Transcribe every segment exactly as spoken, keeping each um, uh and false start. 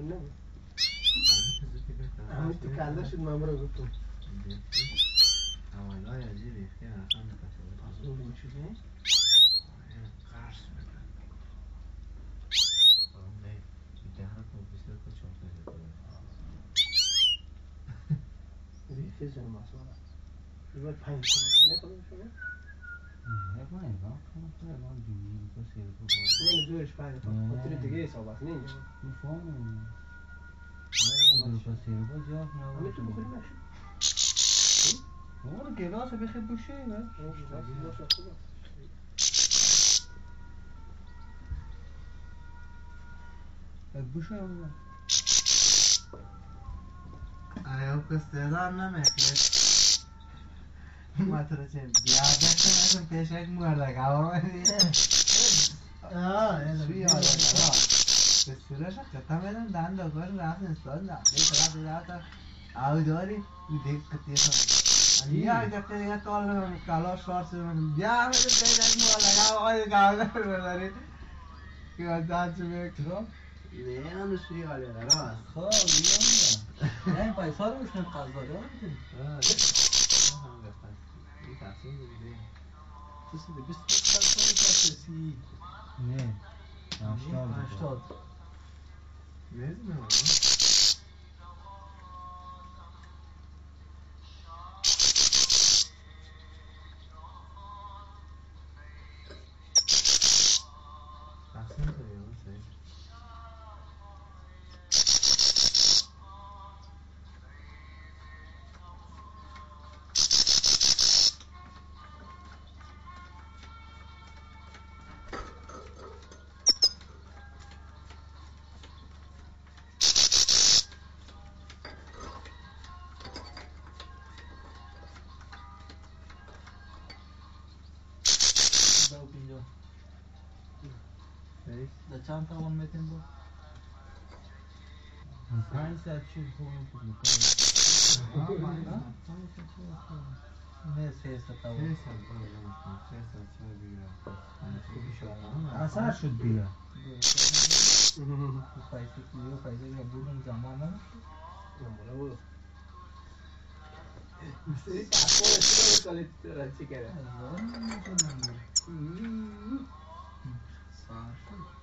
نبود همین تو کله شد من برو گفتم اولای عجیب ریختی اصلا نکشه از اون میشه که قرص میکنم آره نه دهر کن بسیار کن چون کنید ریختی زن مسئله باید پنج کنید نکنید شما؟ نه پنج کنم کنم کنم جویی بسیار کنم من جویش پنج کنم خاطر دیگه حساب است نه اینجا مفهوم نه بسیار با جاف نه همه تو بخوری نشد اون گلاس بخیر بوشه نه بوشه اون آیا کستران نمیخواد ما تو چه بیاده کنم پیشک مرده کاملی آه این بیا دارا کسترش کتا میدن دند دکتر راست نستاد نه یک راست راست آو داری دیگه کتیه بیا کتا دیگه تول کلاش شارس بیا میده پیشک مرده کاملی کاملی بداری که دست میکنم نه نمیشه یاله راست خب بیا نه پیسا رو میشن قضا دارم این تصمیم بگیره کسی ده بیست سال کسی نه هشتاد هشتاد میزنم تصمیم بگیره در چند توان میتین با؟ پنج ساعت چی خوبیم خود میکنم نه سه ساعت توان سه ساعت باید سه ساعت چرا بگیرم اثر شد بیا پیسه کلیو پیسه که بودم زمان نمشد زمانه بود مستری تحقیل شده کالی تران چی کرده سار شد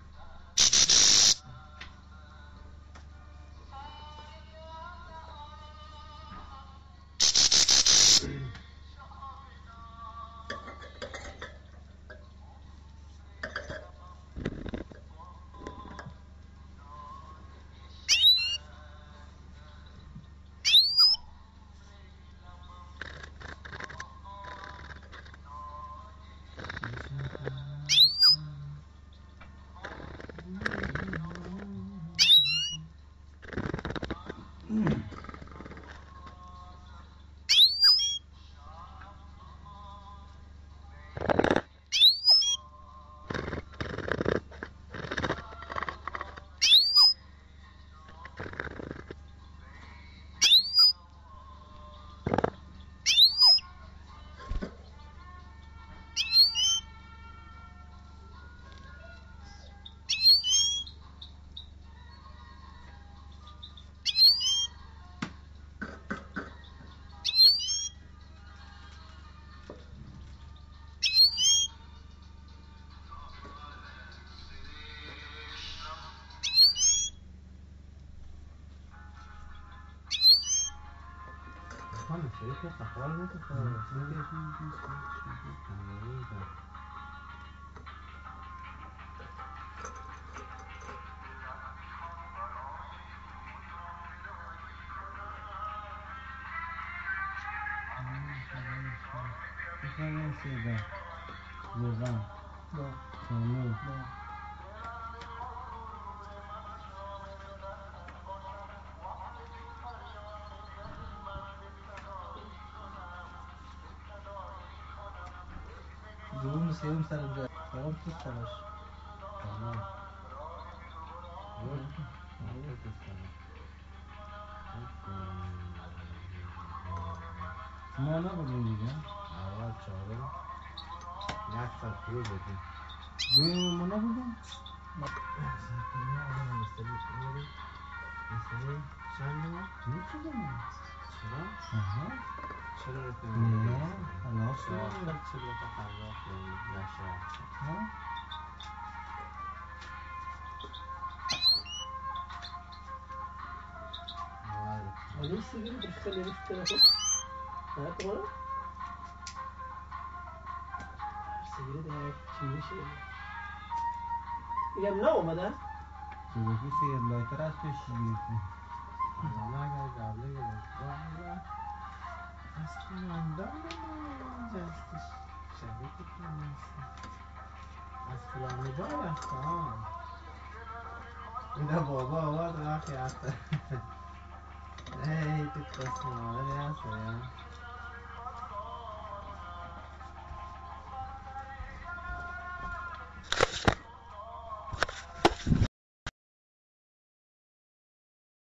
Mano, sei que essa fora não tá falando. Diferença da Luvan, Sonu, دوم سیوم سر جای سرم تو سرش tamam. Yok, yok istemem. شما نبودین دیگه؟ اول چهارم یک ساعت پول بدیم دوی ما نبودیم؟ نه سرکنی آدم مستری کنی مثلا چند ما؟ میتونم چرا؟ آها چرا رو نه خلاص چرا شد چرا تا خلاص نشه ها ولی سیگاری بخیر نمیشه نه نه تو نه سیگاری دیگه چی میشه میگم نه اومده صدقی سیر لایتر از توش گرفتی حالا اگر قبله گرفت اصلا اندام اینجا هستش شبیه که نیست از فلانی با رفت ها اینا بابا آورد رفت یافته ای تو قسم مادر هست یا